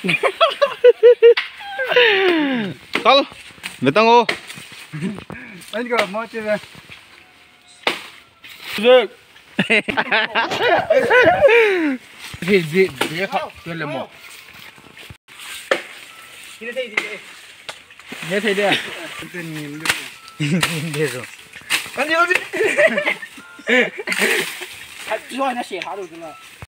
Kal, betang oh. Anh có mua chưa vậy? Được. Gì không? Tôi làm một. Nghe thấy đấy à? Tôi nhìn luôn. Nhìn rồi. Anh đi đi. Rồi nó xẻ hả được rồi.